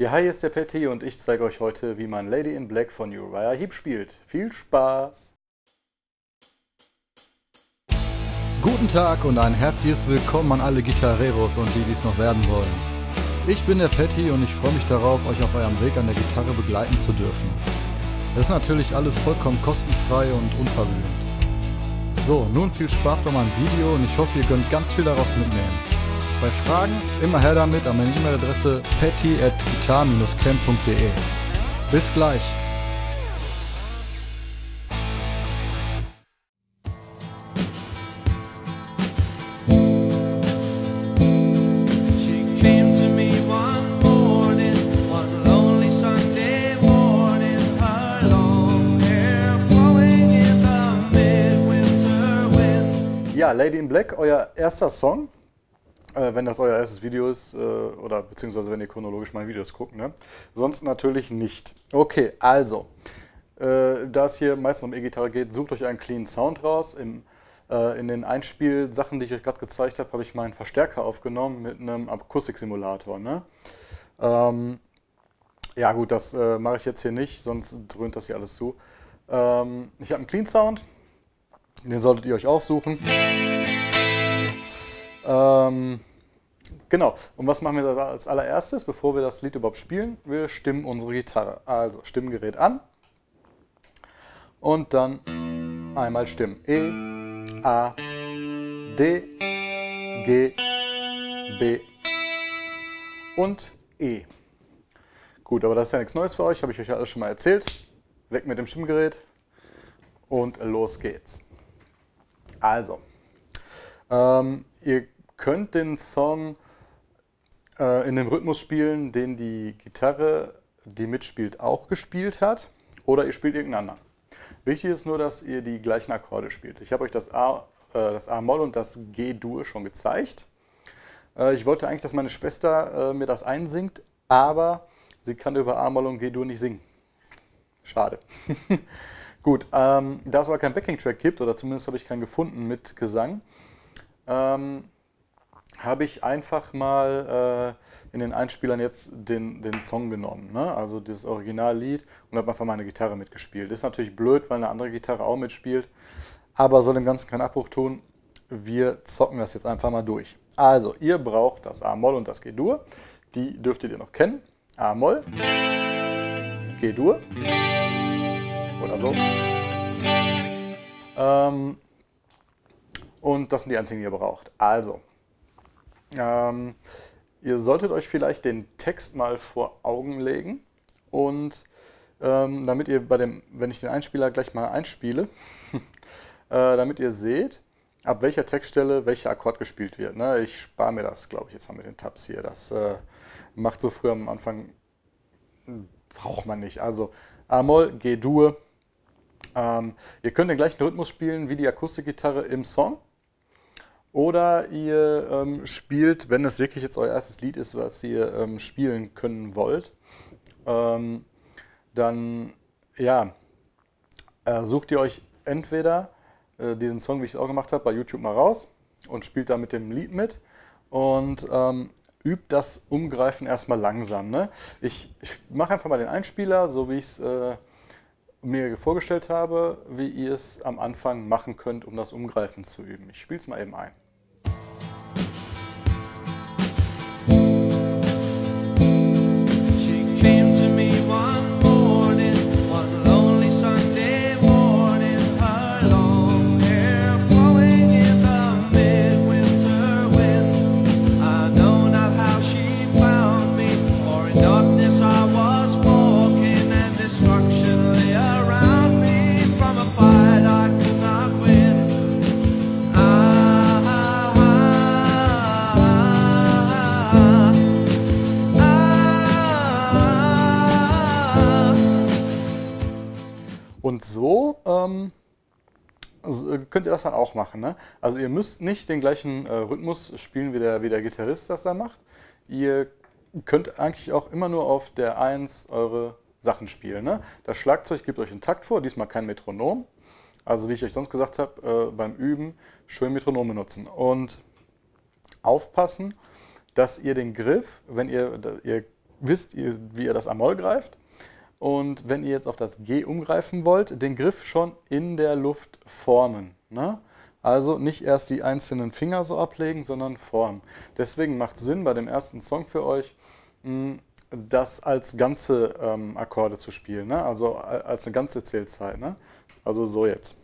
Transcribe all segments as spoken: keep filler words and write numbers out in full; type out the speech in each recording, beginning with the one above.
Ja, hi, hier ist der Patty und ich zeige euch heute, wie man Lady in Black von Uriah Heep spielt. Viel Spaß! Guten Tag und ein herzliches Willkommen an alle Gitarreros und die, die es noch werden wollen. Ich bin der Patty und ich freue mich darauf, euch auf eurem Weg an der Gitarre begleiten zu dürfen. Das ist natürlich alles vollkommen kostenfrei und unverblümt. So, nun viel Spaß bei meinem Video und ich hoffe, ihr könnt ganz viel daraus mitnehmen. Bei Fragen immer her damit an meine E-Mail-Adresse patty at guitar dash camp punkt de. Bis gleich! Ja, Lady in Black, euer erster Song. Äh, wenn das euer erstes Video ist, äh, oder beziehungsweise wenn ihr chronologisch meine Videos guckt, ne? Sonst natürlich nicht. Okay, also, äh, da es hier meistens um E-Gitarre geht, sucht euch einen clean Sound raus. Im, äh, in den Einspielsachen, die ich euch gerade gezeigt habe, habe ich meinen Verstärker aufgenommen mit einem Akustiksimulator. Ne? Ähm, ja gut, das äh, mache ich jetzt hier nicht, sonst dröhnt das hier alles zu. Ähm, ich habe einen Clean Sound, den solltet ihr euch aussuchen. Ähm, genau, und was machen wir da als allererstes, bevor wir das Lied überhaupt spielen? Wir stimmen unsere Gitarre. Also Stimmgerät an und dann einmal stimmen. E, A, D, G, B und E. Gut, aber das ist ja nichts Neues für euch, habe ich euch ja alles schon mal erzählt. Weg mit dem Stimmgerät und los geht's. Also, ähm, ihr könnt den Song äh, in dem Rhythmus spielen, den die Gitarre, die mitspielt, auch gespielt hat, oder ihr spielt irgendeinen anderen. Wichtig ist nur, dass ihr die gleichen Akkorde spielt. Ich habe euch das A, äh, das A-Moll und das G-Dur schon gezeigt. Äh, ich wollte eigentlich, dass meine Schwester äh, mir das einsingt, aber sie kann über A-Moll und G-Dur nicht singen. Schade. Gut, ähm, da es aber keinen Backing-Track gibt, oder zumindest habe ich keinen gefunden mit Gesang, ähm, habe ich einfach mal äh, in den Einspielern jetzt den, den Song genommen, ne? Also dieses Originallied, und habe einfach meine Gitarre mitgespielt. Ist natürlich blöd, weil eine andere Gitarre auch mitspielt, aber soll dem Ganzen keinen Abbruch tun. Wir zocken das jetzt einfach mal durch. Also, ihr braucht das A-Moll und das G-Dur. Die dürftet ihr noch kennen. A-Moll, G-Dur oder so. Ähm, und das sind die einzigen, die ihr braucht. Also, ähm, ihr solltet euch vielleicht den Text mal vor Augen legen und ähm, damit ihr bei dem, wenn ich den Einspieler gleich mal einspiele, äh, damit ihr seht, ab welcher Textstelle welcher Akkord gespielt wird. Ne? Ich spare mir das, glaube ich, jetzt mal mit den Tabs hier. Das äh, macht so früh am Anfang, braucht man nicht. Also A-Moll, G-Dur. Ähm, ihr könnt den gleichen Rhythmus spielen wie die Akustikgitarre im Song. Oder ihr ähm, spielt, wenn es wirklich jetzt euer erstes Lied ist, was ihr ähm, spielen können wollt, ähm, dann ja, äh, sucht ihr euch entweder äh, diesen Song, wie ich es auch gemacht habe, bei YouTube mal raus und spielt da mit dem Lied mit und ähm, übt das Umgreifen erstmal langsam. Ne? Ich, ich mache einfach mal den Einspieler, so wie ich es äh, mir vorgestellt habe, wie ihr es am Anfang machen könnt, um das Umgreifen zu üben. Ich spiele es mal eben ein. Und so ähm, könnt ihr das dann auch machen. Ne? Also ihr müsst nicht den gleichen äh, Rhythmus spielen, wie der, wie der Gitarrist das da macht. Ihr könnt eigentlich auch immer nur auf der eins eure Sachen spielen. Ne? Das Schlagzeug gibt euch einen Takt vor, diesmal kein Metronom. Also wie ich euch sonst gesagt habe, äh, beim Üben schön Metronom benutzen. Und aufpassen, dass ihr den Griff, wenn ihr, ihr wisst ihr, wie ihr das A-Moll greift. Und wenn ihr jetzt auf das G umgreifen wollt, den Griff schon in der Luft formen. Ne? Also nicht erst die einzelnen Finger so ablegen, sondern formen. Deswegen macht es Sinn, bei dem ersten Song für euch, mh, das als ganze ähm, Akkorde zu spielen. Ne? Also als eine ganze Zählzeit. Ne? Also so jetzt.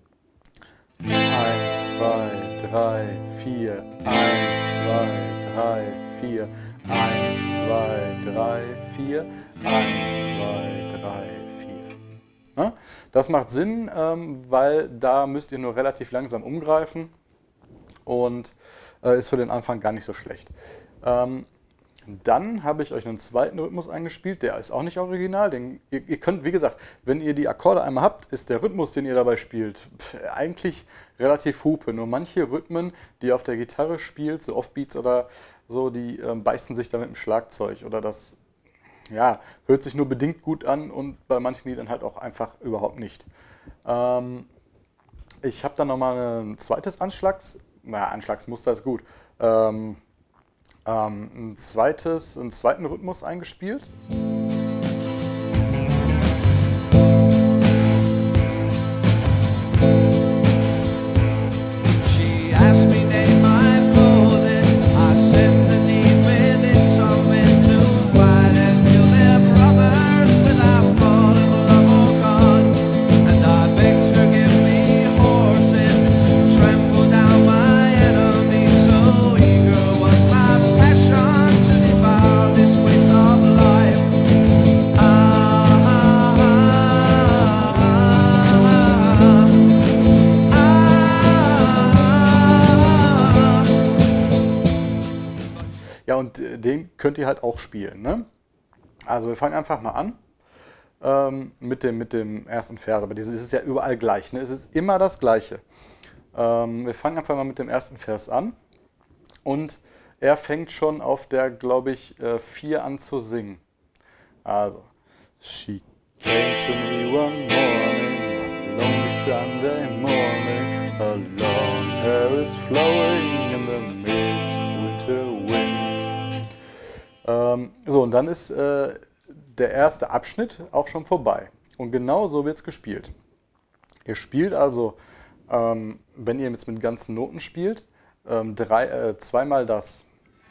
eins, zwei, drei, vier, eins, zwei, drei, vier, eins, zwei, drei, vier, eins, zwei, drei, vier. Ne? Das macht Sinn, ähm, weil da müsst ihr nur relativ langsam umgreifen und äh, ist für den Anfang gar nicht so schlecht. Ähm, Dann habe ich euch einen zweiten Rhythmus eingespielt, der ist auch nicht original. Den, ihr, ihr könnt, wie gesagt, wenn ihr die Akkorde einmal habt, ist der Rhythmus, den ihr dabei spielt, pf, eigentlich relativ Hupe. Nur manche Rhythmen, die ihr auf der Gitarre spielt, so Offbeats oder so, die ähm, beißen sich da mit dem Schlagzeug. Oder das ja, hört sich nur bedingt gut an und bei manchen Liedern halt auch einfach überhaupt nicht. Ähm, ich habe dann nochmal ein zweites Anschlags, naja, Anschlagsmuster ist gut. Ähm, Ähm, ein zweites, einen zweiten Rhythmus eingespielt. Ja, und den könnt ihr halt auch spielen. Ne? Also wir fangen einfach mal an ähm, mit, dem, mit dem ersten Vers. Aber dieses ist ja überall gleich. Ne? Es ist immer das Gleiche. Ähm, wir fangen einfach mal mit dem ersten Vers an. Und er fängt schon auf der, glaube ich, vier an zu singen. Also, she came to me one morning, one lonely Sunday morning, her long hair is flowing in the midwinter wind. Ähm, so, und dann ist äh, der erste Abschnitt auch schon vorbei. Und genau so wird es gespielt. Ihr spielt also, ähm, wenn ihr jetzt mit ganzen Noten spielt, ähm, drei, äh, zweimal das,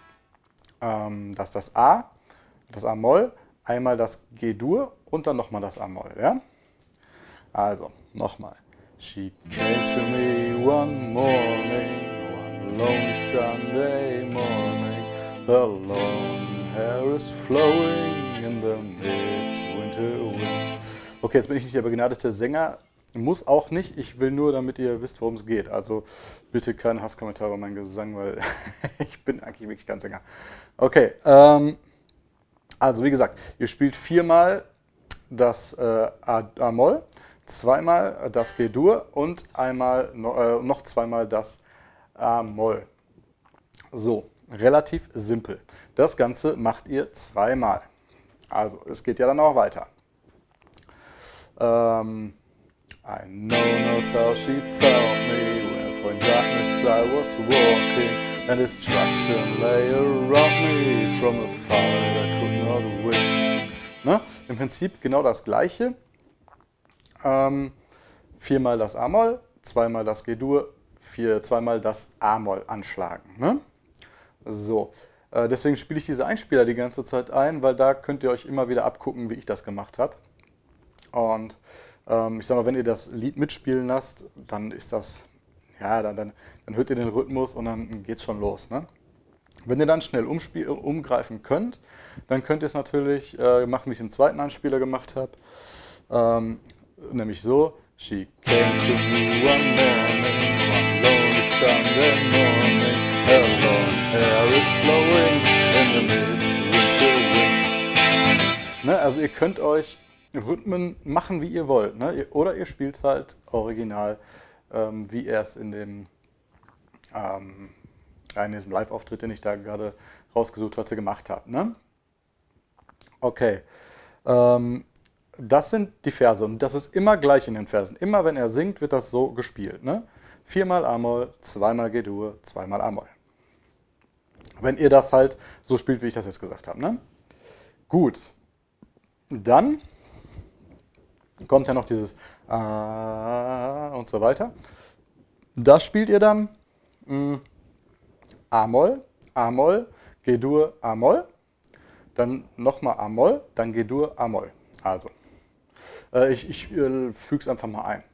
ähm, das, das A, das A-Moll, einmal das G-Dur und dann nochmal das A-Moll. Ja? Also, nochmal. She came to me one morning, one lonely Sunday morning, her long hair is flowing in the midwinter wind. Okay, jetzt bin ich nicht der begnadete Sänger, muss auch nicht, ich will nur, damit ihr wisst, worum es geht. Also bitte keine Hasskommentare über meinen Gesang, weil ich bin eigentlich wirklich kein Sänger. Okay, ähm, also wie gesagt, ihr spielt viermal das äh, A-Moll, zweimal das G-Dur und einmal no, äh, noch zweimal das A-Moll. So, relativ simpel. Das Ganze macht ihr zweimal. Also, es geht ja dann auch weiter. Ähm, I know not how she found me, when for in darkness I was walking, and destruction lay around me from a fire I could not win. Ne? Im Prinzip genau das Gleiche. Ähm, viermal das A-Moll, zweimal das G-Dur, vier, zweimal das A-Moll anschlagen. Ne? So, äh, deswegen spiele ich diese Einspieler die ganze Zeit ein, weil da könnt ihr euch immer wieder abgucken, wie ich das gemacht habe. Und ähm, ich sag mal, wenn ihr das Lied mitspielen lasst, dann ist das, ja, dann, dann, dann hört ihr den Rhythmus und dann geht's schon los. Ne? Wenn ihr dann schnell umspiel, umgreifen könnt, dann könnt ihr es natürlich äh, machen, wie ich im zweiten Einspieler gemacht habe. Ähm, nämlich so: She came to me one morning, one lonely Sunday morning, her long hair is flowing in the midwinter wind. Ne, also ihr könnt euch Rhythmen machen, wie ihr wollt. Ne? Oder ihr spielt halt original, ähm, wie er es in dem, ähm, in diesem Live-Auftritt, den ich da gerade rausgesucht hatte, gemacht habe. Ne? Okay. Ähm, Das sind die Verse und das ist immer gleich in den Versen. Immer wenn er singt, wird das so gespielt. Ne? Viermal A-Moll, zweimal G-Dur, zweimal A-Moll. Wenn ihr das halt so spielt, wie ich das jetzt gesagt habe. Ne? Gut, dann kommt ja noch dieses A und so weiter. Das spielt ihr dann mh, A-Moll, A-Moll, G-Dur, A-Moll, dann nochmal A-Moll, dann G-Dur, A-Moll. Also, äh, ich, ich äh, füge es einfach mal ein.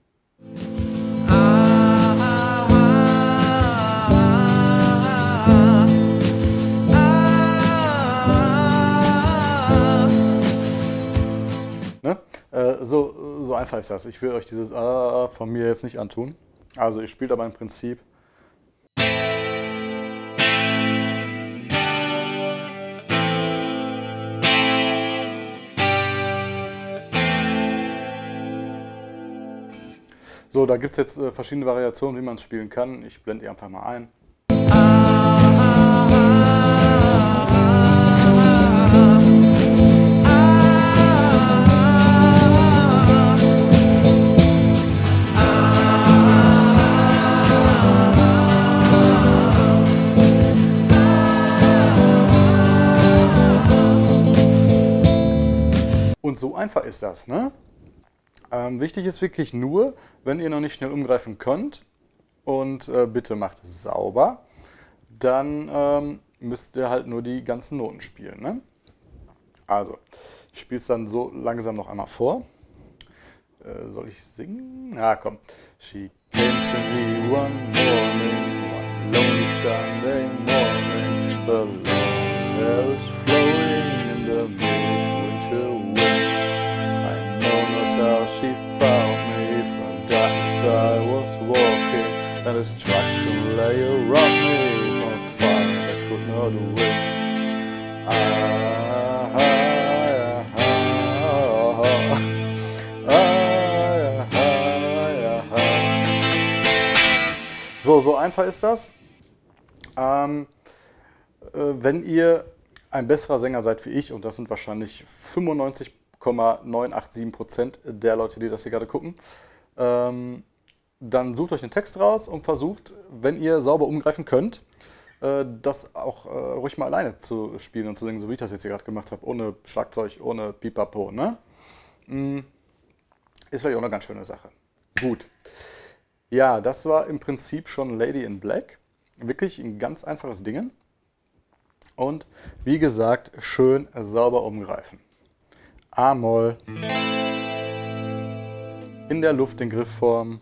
Ne? Äh, so, so einfach ist das. Ich will euch dieses A von mir jetzt nicht antun. Also ihr spielt aber im Prinzip so, da gibt es jetzt äh, verschiedene Variationen, wie man es spielen kann. Ich blende die einfach mal ein. Und so einfach ist das, ne? Ähm, wichtig ist wirklich nur, wenn ihr noch nicht schnell umgreifen könnt und äh, bitte macht es sauber, dann ähm, müsst ihr halt nur die ganzen Noten spielen, ne? Also, ich spiele es dann so langsam noch einmal vor. Äh, soll ich singen? Na komm. She came to me one morning, one lonely Sunday morning. The long hair is flowing in the midwinter wind. I know not how she found me, from darkness I was walking, and destruction lay around me, from a fire I could not win. Ah, ah, ah, ah, ah, ah, ah. So, so einfach ist das. Ähm, äh, wenn ihr ein besserer Sänger seid wie ich, und das sind wahrscheinlich fünfundneunzig Komma neunhundertsiebenundachtzig Prozent der Leute, die das hier gerade gucken, ähm, dann sucht euch den Text raus und versucht, wenn ihr sauber umgreifen könnt, äh, das auch äh, ruhig mal alleine zu spielen und zu singen, so wie ich das jetzt hier gerade gemacht habe, ohne Schlagzeug, ohne Pipapo, ne? Ist vielleicht auch eine ganz schöne Sache. Gut. Ja, das war im Prinzip schon Lady in Black. Wirklich ein ganz einfaches Ding. Und wie gesagt, schön sauber umgreifen. A-Moll, in der Luft in Griffform,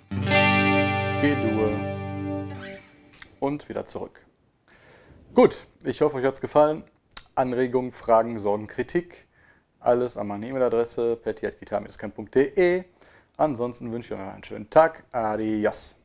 G-Dur und wieder zurück. Gut, ich hoffe, euch hat es gefallen. Anregungen, Fragen, Sorgen, Kritik, alles an meine E-Mail-Adresse petty at guitar dash camp punkt de. Ansonsten wünsche ich euch noch einen schönen Tag. Adios.